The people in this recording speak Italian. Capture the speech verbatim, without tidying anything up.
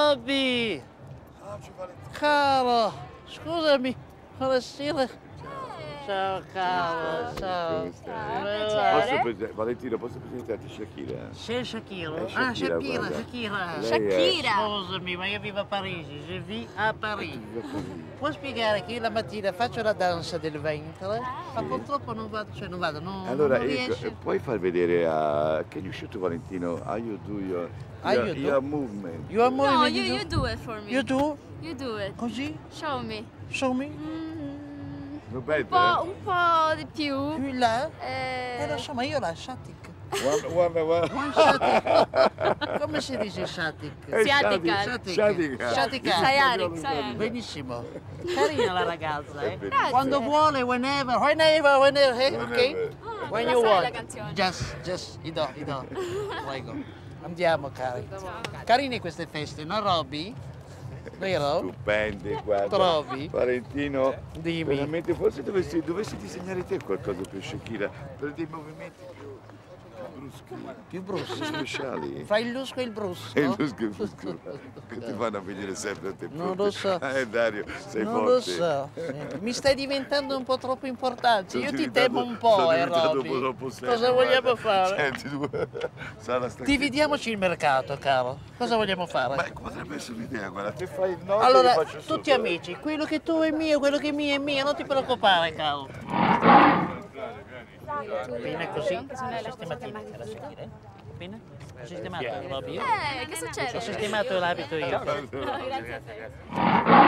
Robby! Caro, scusami, buonasera. Ciao caro, ciao. Posso prese- Valentino, posso presentarti Shakira? Sei Shakira? Eh, Ah, Shakira, Shakira, guarda. Shakira. Lei è- Shakira. Scusami, ma io vivo a Parigi, je vis a Paris. Viva Parigi. Puoi spiegare che io la mattina faccio la danza del ventre, ma purtroppo non vado, cioè non vado, non, Allora, non ecco, riesce. puoi far vedere a... Can you shoot Valentino? How you do your, How your, you do? your movement? You are No, moving, you, you do it for me. You do? You do it. Così? Show me. Show me? Mm, Non un, vede? po', un po' di più. Più in là? Eh, Eh lo so, ma io la Shatik. Guarda, guarda, Buon guarda. Shatik. Come si dice Shatik? Eh, Sciatica. Shatik. Shatika. Shatika. Sayari, Sayari. Benissimo. Carina la ragazza, eh? Grazie. Quando vuole, whenever, whenever, whenever, eh? Ok? Whenever. When La you sai want. la canzone? Just, just, i do, i do. Prego. Andiamo, cari. Carine queste feste, no Robby? Vero? Stupende, guarda. Trovi? Valentino, Dimmi. veramente forse dovresti, dovresti disegnare te qualcosa per Shakira, per dei movimenti più, più bruschi, Più brusco. speciali. Fra il lusco e il brusco? E il brusco e il brusco, che ti fanno venire sempre a te. Non forte. lo so. Eh Dario, sei Non forte. lo so. Sì. Mi stai diventando un po' troppo importante. Sono Io ti diventato- temo un po', sono eh, diventato Robby. un po' troppo serio, Cosa vogliamo guarda. fare? Senti, tu, sarà sta- Dividiamoci il mercato, caro. Cosa vogliamo fare? Ma potrebbe essere un'idea, guarda, te fai il nord e Allora, io faccio il sud. tutti amici, quello che tu è mio, quello che è mio è mio, non ti preoccupare, caro. Bene così, sistematina la Shakira. Bene? Ho sistemato, Robby? Eh, che Ho succede? sistemato l'abito io. No, grazie a te.